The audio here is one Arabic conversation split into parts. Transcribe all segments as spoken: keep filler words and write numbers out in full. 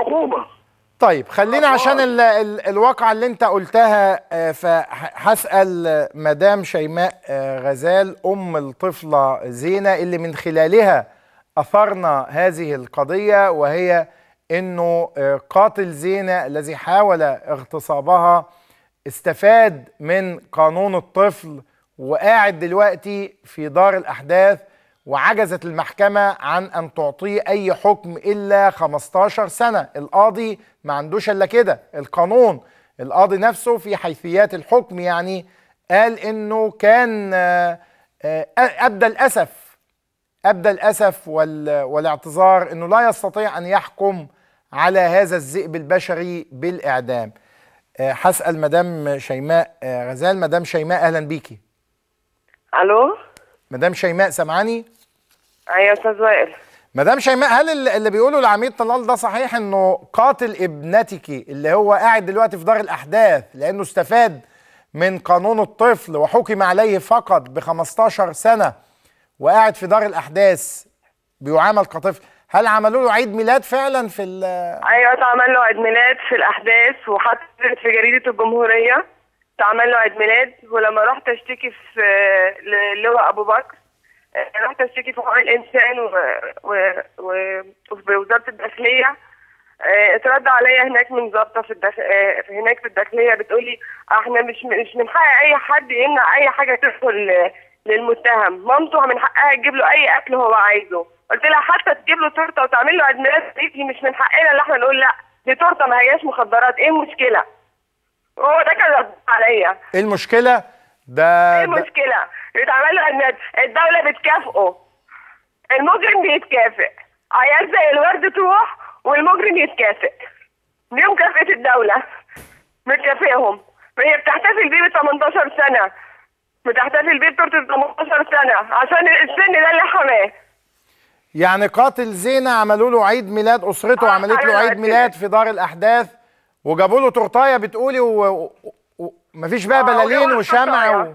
العقوبه. طيب خلينا عشان ال ال الواقعة اللي انت قلتها، فهسأل مدام شيماء غزال ام الطفلة زينة اللي من خلالها أثرنا هذه القضية، وهي انه قاتل زينة الذي حاول اغتصابها استفاد من قانون الطفل وقاعد دلوقتي في دار الأحداث، وعجزت المحكمة عن أن تعطيه أي حكم إلا خمستاشر سنة. القاضي ما عندوش إلا كده، القانون القاضي نفسه في حيثيات الحكم يعني قال إنه كان أبدى الأسف أبدى الأسف والاعتذار إنه لا يستطيع أن يحكم على هذا الذئب البشري بالإعدام. هسأل مدام شيماء غزال. مدام شيماء أهلا بيكي. الو مدام شيماء سامعاني؟ ايوه يا استاذ وائل. مدام شيماء، هل اللي بيقوله العميد طلال ده صحيح، انه قاتل ابنتك اللي هو قاعد دلوقتي في دار الاحداث لانه استفاد من قانون الطفل وحكم عليه فقط ب خمستاشر سنة وقاعد في دار الاحداث بيعامل كطفل، هل عملوا له عيد ميلاد فعلا في ال ايوه اتعمل له عيد ميلاد في الاحداث وحطت في جريده الجمهوريه، اتعمل له عيد ميلاد. ولما رحت اشتكي في اللواء ابو بكر، رحت اشتكي في حقوق الانسان و... و... و... وفي وزاره الداخليه، اترد عليا هناك من ضابطه في الداخ... هناك في الداخليه بتقولي احنا مش مش من حق اي حد يمنع اي حاجه تدخل للمتهم، مامته من حقها تجيب له اي اكل هو عايزه. قلت لها حتى تجيب له تورته وتعمل له عيد ميلاد دي مش من حقنا اللي احنا نقول لا دي تورته ما هياش مخدرات، ايه المشكله؟ هو ده كان رد عليا. ايه المشكله؟ ده ايه المشكله؟ يتعمل له عيد ميلاد، الدوله بتكافئه، المجرم بيتكافئ، عيال زي الورد تروح والمجرم يتكافئ. دي مكافئه الدوله، بتكافئهم. هي بتحتفل بيه ب تمنتاشر سنه، بتحتفل بيه بتورته تمنتاشر سنه عشان السن ده اللي حماه. يعني قاتل زينة عملوا له عيد ميلاد، اسرته آه عملت له عيد ميلاد في دار الاحداث وجابوا له تورتايه بتقولي ومفيش بقى بلالين وشمع و...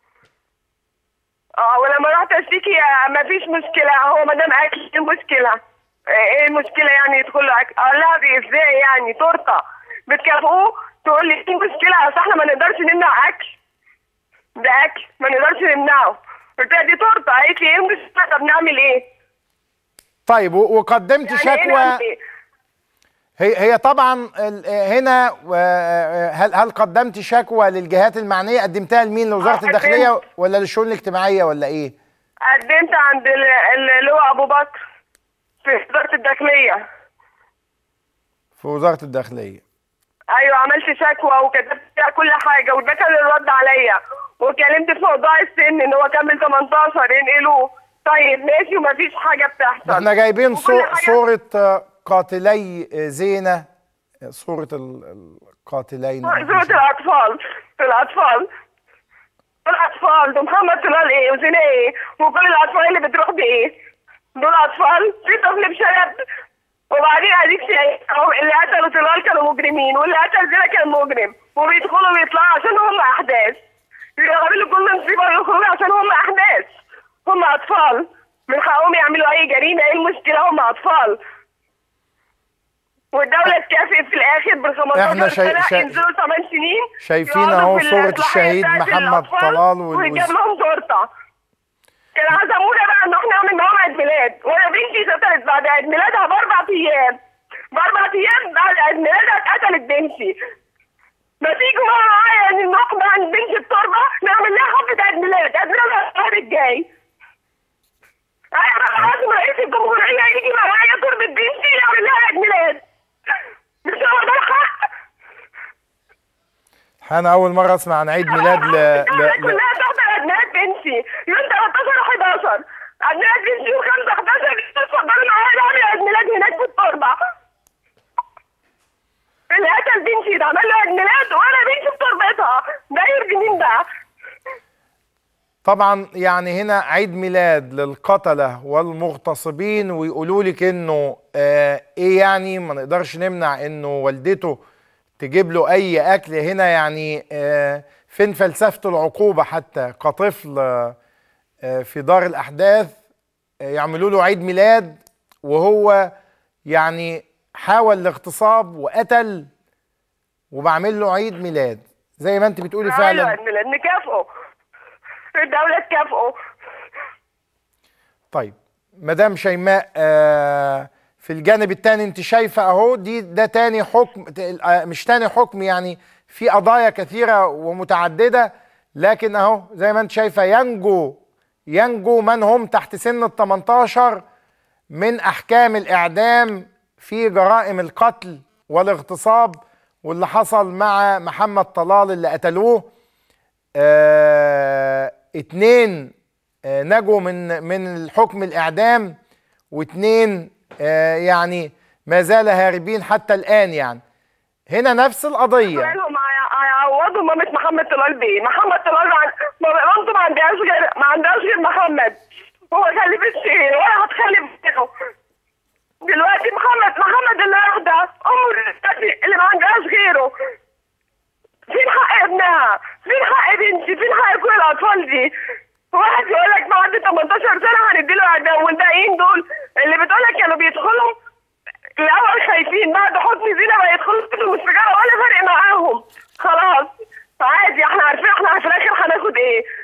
اه ولما رحت اشتكي مفيش مشكله، هو ما دام اكل ايه المشكله؟ ايه المشكله يعني يدخل له اكل؟ قال لها دي ازاي يعني تورته بتكافئوه؟ تقول لي ايه المشكله؟ اصل احنا ما نقدرش نمنع اكل، ده اكل ما نقدرش نمنعه. قلت لها دي تورته، قالت لي ايه المشكله؟ طب نعمل ايه؟ طيب وقدمت يعني شكوى؟ هي هي طبعا هنا هل هل قدمت شكوى للجهات المعنيه؟ قدمتها لمين؟ لوزاره الداخليه ولا للشؤون الاجتماعيه ولا ايه؟ قدمت عند اللواء ابو بكر في وزاره الداخليه. في وزاره الداخليه. ايوه عملت شكوى وكتبت فيها كل حاجه وده كان الرد عليا، وكلمت في موضوع السن ان هو كمل تمنتاشر ينقلوه. طيب ماشي ومفيش حاجه بتحصل. احنا جايبين صوره قاتلي زينة، صورة القاتلين، صورة الأطفال، الأطفال الأطفال دول محمد طلال إيه وزينة إيه وكل الأطفال اللي بتروح بإيه؟ دول أطفال، في طفل بشنب. وبعدين أديك شايف اللي قتلوا طلال كانوا مجرمين واللي قتل زينة كان مجرم، وبيدخلوا ويطلعوا عشان هم أحداث، بيعملوا كل مصيبة ويخرجوا عشان هم أحداث. هم أطفال من حقهم يعملوا أي جريمة، إيه المشكلة؟ هم أطفال. والدولة تكافئ في الآخر بال خمستاشر سنة شا... ينزلوا ثمان سنين. شايفين أهو صورة الشهيد محمد طلال ويجيب لهم تورتة. كان عزمونا بقى إن إحنا نعمل معاهم عيد ميلاد، وأنا بنتي اتقتلت بعد عيد ميلادها بأربع أيام. بأربع أيام بعد عيد ميلادها اتقتلت بنتي. ما تيجوا بقى معايا نروح بقى عند بنت التربة نعمل لها حفلة عيد ميلاد، عيد ميلادها الشهر الجاي. أيوة لازم رئيس الجمهورية يجي معايا تربة بنتي يعمل لها عيد ميلاد. مش هو ده الحق؟ أنا أول مرة أسمع عن عيد ميلاد ل ل كلها تحت عيد ميلاد بنتي يوم تلتاشر وحداشر، عيد ميلاد بنتي يوم خمسة حداشر، اتفضلوا معايا نعمل عيد ميلاد هناك في التربة. اللي قتل بنتي اتعمل له عيد ميلاد وأنا بنتي في تربتها، ده يرضي مين ده؟ طبعا يعني هنا عيد ميلاد للقتلة والمغتصبين ويقولوا لك انه آه ايه يعني ما نقدرش نمنع انه والدته تجيب له اي اكل. هنا يعني آه فين فلسفة العقوبة حتى كطفل آه في دار الاحداث آه يعملوا له عيد ميلاد وهو يعني حاول الاغتصاب وقتل وبعمل له عيد ميلاد زي ما انت بتقولي فعلا. عيد ميلاد نكافئه، الدولة تكافئه. طيب مدام شيماء، آه في الجانب الثاني انت شايفه اهو دي ده تاني حكم، مش تاني حكم يعني، في قضايا كثيره ومتعدده، لكن اهو زي ما انت شايفه ينجو ينجو من هم تحت سن ال تمنتاشر من احكام الاعدام في جرائم القتل والاغتصاب، واللي حصل مع محمد طلال اللي قتلوه. آه اتنين آه نجوا من من الحكم الاعدام، واتنين آه يعني ما زال هاربين حتى الان. يعني هنا نفس القضيه. هيعوضوا مامة محمد طلال بيه. محمد طلال مامته ما عندهاش غير ما عندهاش غير محمد، هو خلفت شيء ولا هتخلف غيره. دلوقتي محمد محمد اللي راح ده امه اللي ما عندهاش غيره. فين حق ابنها؟ فين حق بنتي؟ فين حق كل الاطفال دي؟ واحد يقول لك ما عنده تمنتاشر سنه هنديله اعدام، والباقيين دول اللي بتقول لك كانوا بيدخلوا الاول خايفين، بعد حكم زينه ما يدخلوا السجاره ولا فرق معاهم. خلاص عادي، احنا عارفين احنا في الاخر هناخد ايه.